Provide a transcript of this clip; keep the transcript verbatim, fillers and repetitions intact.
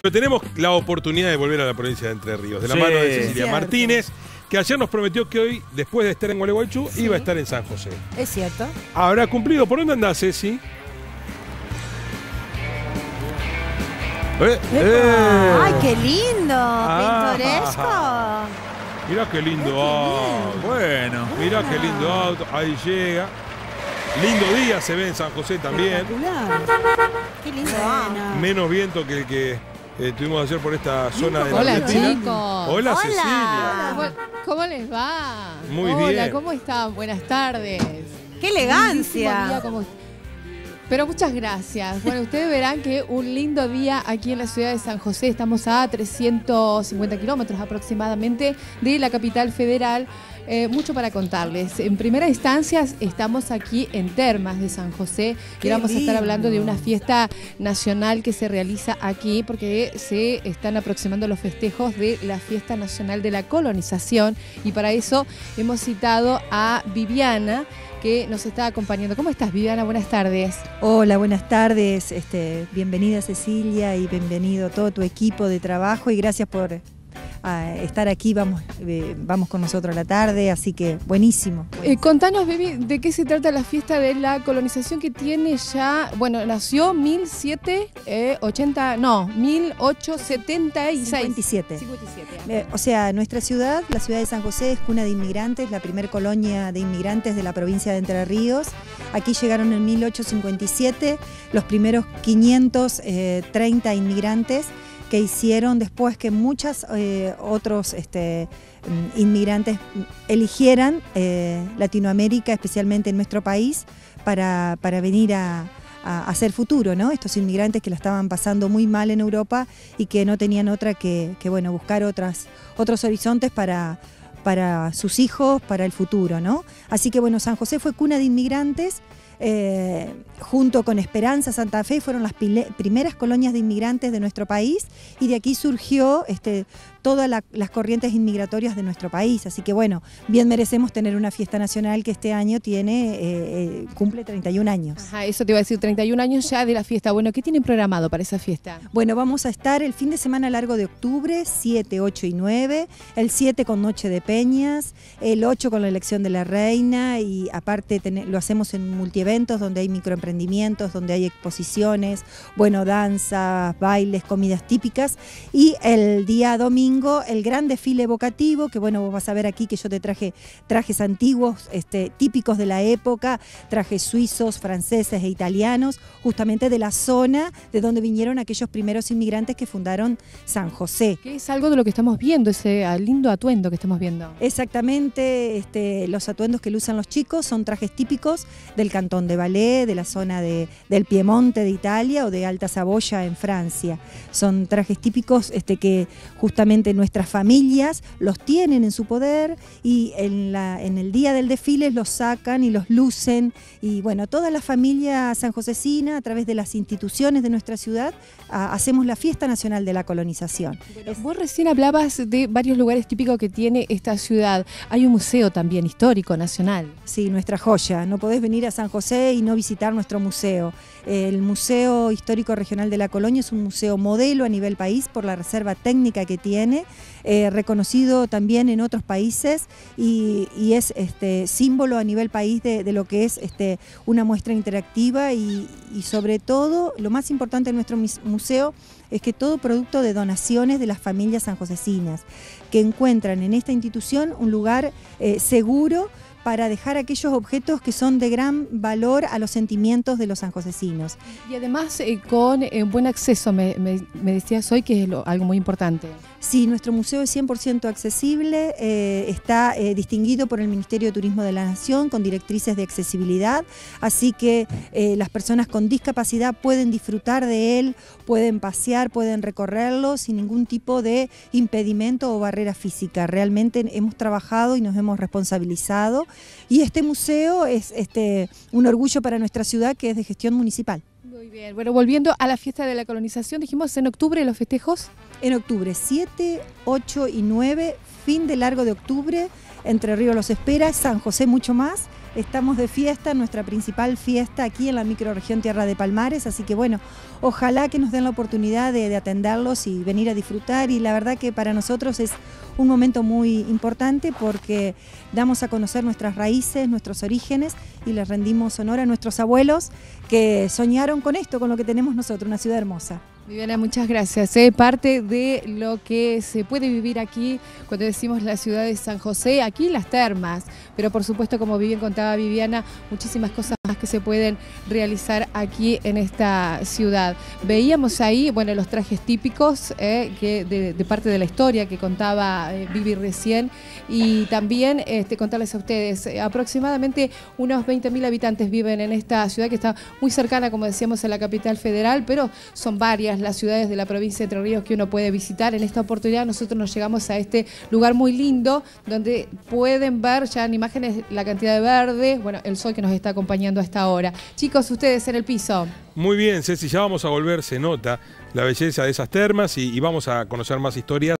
Pero tenemos la oportunidad de volver a la provincia de Entre Ríos, de la Sí. mano de Cecilia Cierto. Martínez, que ayer nos prometió que hoy, después de estar en Gualeguaychú, Sí. iba a estar en San José. Es cierto. ¿Habrá cumplido? ¿Por dónde andás, Ceci? Eh, eh. ¡Ay, qué lindo! Ah. ¡Pintoresco! Mirá qué lindo Ay, qué auto. Bueno. Mirá qué lindo auto. Ahí llega. Lindo día se ve en San José también. Espectacular. ¡Qué lindo! Bueno. Menos viento que el que eh, tuvimos ayer por esta zona de la Hola, Argentina. chicos. Hola, Hola. Cecilia. ¿Cómo, cómo les va? Muy Hola, bien. ¿cómo están? Buenas tardes. ¡Qué Lindísimo elegancia! día, ¿cómo- Pero muchas gracias. Bueno, ustedes verán que un lindo día aquí en la ciudad de San José. Estamos a trescientos cincuenta kilómetros aproximadamente de la capital federal. Eh, mucho para contarles. En primera instancia estamos aquí en Termas de San José y Qué vamos a estar lindo. hablando de una fiesta nacional que se realiza aquí porque se están aproximando los festejos de la Fiesta Nacional de la Colonización y para eso hemos citado a Viviana que nos está acompañando. ¿Cómo estás, Viviana? Buenas tardes. Hola, buenas tardes. Este, bienvenida Cecilia y bienvenido todo tu equipo de trabajo y gracias por ah, estar aquí. Vamos, eh, vamos con nosotros a la tarde, así que buenísimo. Eh, contanos, Vivi, ¿de qué se trata la fiesta de la colonización que tiene ya, bueno, nació mil setecientos ochenta, no, mil ochocientos setenta y seis. cincuenta y siete. cincuenta y siete años. Eh, o sea, nuestra ciudad, la ciudad de San José, es cuna de inmigrantes, la primer colonia de inmigrantes de la provincia de Entre Ríos. Aquí llegaron en mil ochocientos cincuenta y siete los primeros quinientos treinta inmigrantes que hicieron después que muchos eh, otros este, mm, inmigrantes eligieran eh, Latinoamérica, especialmente en nuestro país, para, para venir a, a hacer futuro, ¿no? Estos inmigrantes que la estaban pasando muy mal en Europa y que no tenían otra que, que bueno, buscar otras, otros horizontes para, para sus hijos, para el futuro, ¿no? Así que bueno, San José fue cuna de inmigrantes. Eh, junto con Esperanza, Santa Fe, fueron las pile- primeras colonias de inmigrantes de nuestro país y de aquí surgió este, todas la, las corrientes inmigratorias de nuestro país. Así que bueno, bien merecemos tener una fiesta nacional que este año tiene, eh, eh, cumple treinta y un años. Ajá, eso te iba a decir, treinta y un años ya de la fiesta. Bueno, ¿qué tienen programado para esa fiesta? Bueno, vamos a estar el fin de semana largo de octubre, siete, ocho y nueve, el siete con Noche de Peñas, el ocho con la elección de la reina y aparte ten- lo hacemos en multieventos donde hay microemprendimientos, donde hay exposiciones, bueno, danzas, bailes, comidas típicas y el día domingo el gran desfile evocativo, que bueno, vos vas a ver aquí que yo te traje trajes antiguos, este, típicos de la época, trajes suizos, franceses e italianos, justamente de la zona de donde vinieron aquellos primeros inmigrantes que fundaron San José. Que es algo de lo que estamos viendo, ese ah, lindo atuendo que estamos viendo. Exactamente, este, los atuendos que usan los chicos son trajes típicos del cantón de Valais, de la zona de, del Piemonte de Italia o de Alta Saboya en Francia. Son trajes típicos este, que justamente nuestras familias los tienen en su poder y en, la, en el día del desfile los sacan y los lucen. Y bueno, toda la familia sanjosecina, a través de las instituciones de nuestra ciudad, a, hacemos la Fiesta Nacional de la Colonización. Bueno, vos recién hablabas de varios lugares típicos que tiene esta ciudad. Hay un museo también histórico, nacional. Sí, nuestra joya. No podés venir a San José y no visitar nuestro museo. El Museo Histórico Regional de la Colonia es un museo modelo a nivel país por la reserva técnica que tiene, eh, reconocido también en otros países y, y es este, símbolo a nivel país de, de lo que es este, una muestra interactiva y, y sobre todo, lo más importante de nuestro museo es que todo producto de donaciones de las familias sanjosecinas, que encuentran en esta institución un lugar eh, seguro para dejar aquellos objetos que son de gran valor a los sentimientos de los sanjosecinos. Y además eh, con eh, buen acceso, me, me, me decías hoy que es lo, algo muy importante. Sí, nuestro museo es cien por ciento accesible, eh, está eh, distinguido por el Ministerio de Turismo de la Nación con directrices de accesibilidad, así que eh, las personas con discapacidad pueden disfrutar de él, pueden pasear, pueden recorrerlo sin ningún tipo de impedimento o barrera física. Realmente hemos trabajado y nos hemos responsabilizado y este museo es este, un orgullo para nuestra ciudad que es de gestión municipal. Muy bien, bueno, volviendo a la fiesta de la colonización, dijimos en octubre los festejos. En octubre, siete, ocho y nueve, fin de largo de octubre, Entre Ríos los espera, San José mucho más, estamos de fiesta, nuestra principal fiesta aquí en la microrregión Tierra de Palmares, así que bueno, ojalá que nos den la oportunidad de, de atenderlos y venir a disfrutar, y la verdad que para nosotros es un momento muy importante porque damos a conocer nuestras raíces, nuestros orígenes, y les rendimos honor a nuestros abuelos que soñaron con esto, con lo que tenemos nosotros, una ciudad hermosa. Viviana, muchas gracias. ¿eh? Parte de lo que se puede vivir aquí cuando decimos la ciudad de San José, aquí las termas, pero por supuesto, como bien contaba Viviana, muchísimas cosas más que se pueden realizar aquí en esta ciudad. Veíamos ahí, bueno, los trajes típicos eh, que de, de parte de la historia que contaba eh, Vivi recién, y también este, contarles a ustedes, eh, aproximadamente unos veinte mil habitantes viven en esta ciudad que está muy cercana, como decíamos, a la capital federal, pero son varias las ciudades de la provincia de Entre Ríos que uno puede visitar. En esta oportunidad nosotros nos llegamos a este lugar muy lindo donde pueden ver ya en imágenes la cantidad de verde, bueno, el sol que nos está acompañando a esta hora. Chicos, ustedes en el piso. Muy bien, Ceci, ya vamos a volver, se nota la belleza de esas termas y, y vamos a conocer más historias.